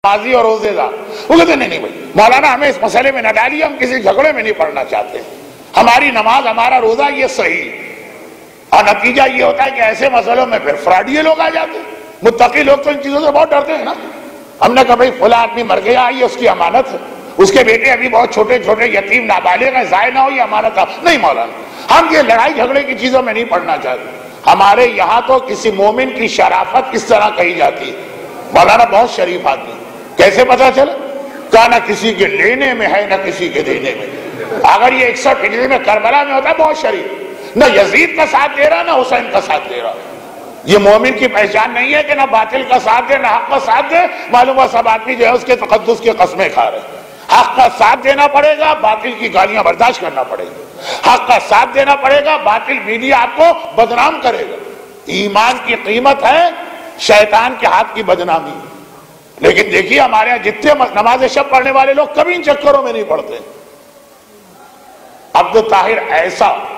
نمازی اور روزے دار، وہ کہتے نہیں بھائی مولانا ہمیں اس مسئلے میں نہ ڈالیے، ہم کسی جھگڑے میں نہیں پڑنا چاہتے، ہماری نماز ہمارا روزہ یہ صحیح۔ اور نتیجہ یہ ہوتا ہے کہ ایسے مسئلوں میں پھر فراڈی لوگ آ جاتے ہیں۔ متقی لوگ تو ان چیزوں سے بہت ڈرتے ہیں نا۔ ہم نے کہا بھائی فلاں آدمی مر گیا، یہ اس کی امانت ہے، اس کے بیٹے ابھی بہت چھوٹے چھوٹے یتیم نابالغ ہیں، ضائع نہ ہو یہ امانت ہے۔ نہیں مولانا ہم یہ لڑائی جھگڑے کی چیزوں میں نہیں پڑنا چاہتے۔ ہمارے یہاں تو کسی مومن کی شرافت کس طرح کہی جاتی ہے، مولانا بہت شریف آدمی، کیسے پتا چلا؟ کہا نہ کسی کے لینے میں ہے نہ کسی کے دینے میں۔ اگر یہ 61 ہجری میں کربلا میں ہوتا ہے بہت شریف، نہ یزید کا ساتھ دے رہا نہ حسین کا ساتھ دے رہا۔ یہ مومن کی پہچان نہیں ہے کہ نہ باطل کا ساتھ دے نہ حق کا ساتھ دے۔ معلوم ہوا سب آدمی جو ہے اس کے تقدس کی قسمیں کھا رہے ہیں۔ حق کا ساتھ دینا پڑے گا، باطل کی گالیاں برداشت کرنا پڑے گا۔ حق کا ساتھ دینا پڑے گا، باطل میڈیا آپ کو بدنام کرے گا۔ ایمان کی قیمت ہے شیطان کے ہاتھ کی بدنامی۔ لیکن دیکھیے ہمارے یہاں جتنے نماز شب پڑھنے والے لوگ کبھی ان چکروں میں نہیں پڑھتے۔ عبد الطاہر ایسا